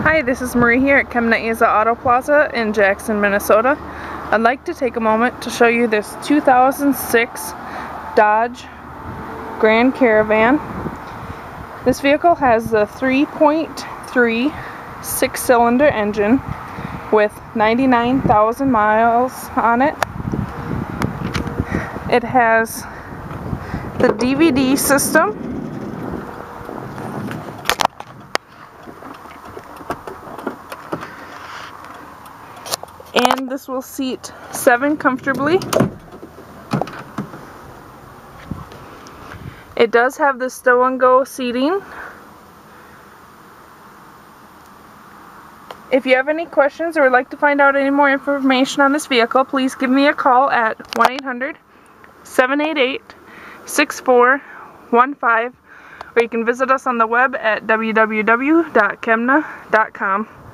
Hi, this is Marie here at Kemna-Asa Auto Plaza in Jackson, Minnesota. I'd like to take a moment to show you this 2006 Dodge Grand Caravan. This vehicle has a 3.3 six-cylinder engine with 99,000 miles on it. It has the DVD system, and this will seat 7 comfortably. It does have the stow and go seating. If you have any questions or would like to find out any more information on this vehicle, please give me a call at 1-800-788-6415, or you can visit us on the web at www.kemna.com.